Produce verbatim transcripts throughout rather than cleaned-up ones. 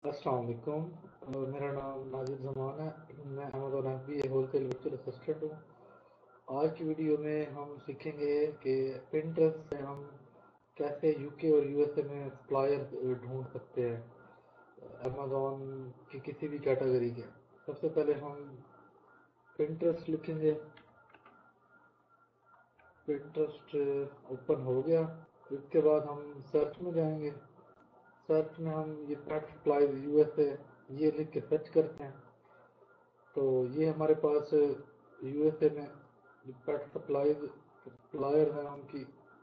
السلام علیکم، اور میرا نام ناجد زمان ہے۔ میں Amazon F B A wholesale virtual assistant ہوں۔ آج کی ویڈیو میں ہم سیکھیں گے کہ پنٹرسٹ سے ہم کیسے یو کے اور یو ایس اے میں سپلائر ڈھونڈ سکتے ہیں امیزون کی کسی بھی کیٹیگری کے۔ سب سے پہلے ہم پنٹرسٹ لکھیں گے۔ پنٹرسٹ اوپن ہو گیا، اس کے بعد ہم سرچ میں جائیں گے۔ سرچ میں ہم یہ pet supplies U S A یہ لکھ کے سرچ کرتے ہیں تو یہ ہمارے پاس یو ایس اے میں پیٹ سپلائز سپلائر نام کی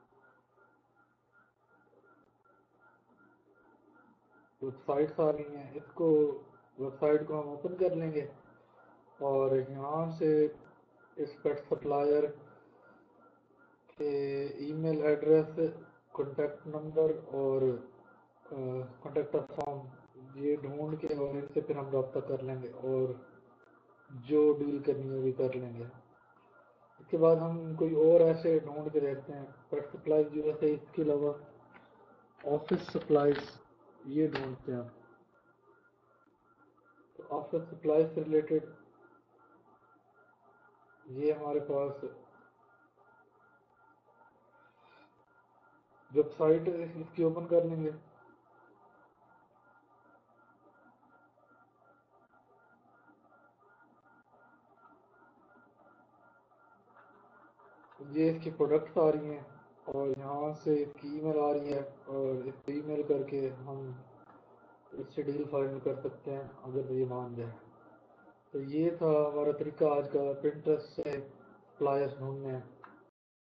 ویب سائٹس آ رہی ہیں۔ اس کو ویب سائٹ کو ہم اوپن کر لیں گے اور یہاں سے اس پیٹ سپلائر کے email address, contact number اور کانٹیکٹ فارم یہ ڈھونڈ کے اور ان سے پھر ہم رابطہ کر لیں گے اور جو ڈیل کرنی ہے بھی کر لیں گے۔ اس کے بعد ہم کوئی اور ایسے ڈھونڈ کے دیکھتے ہیں پیٹ سپلائز جو ایسے، اس کے علاوہ آفس سپلائز یہ ڈھونڈتے ہیں۔ تو آفس سپلائز سے ریلیٹڈ یہ ہمارے پاس ویب سائٹ اس کی اوپن کر لیں گے۔ یہ اس کی پروڈکٹس آ رہی ہیں اور یہاں سے اس کی ای میل آ رہی ہے اور اس کو ای میل کر کے ہم اس سے ڈیل فائنل کر سکتے ہیں اگر یہ مان جائے۔ تو یہ تھا ہمارا طریقہ آج کا پرنٹرس سے سپلائرس ڈھونڈنے ہیں۔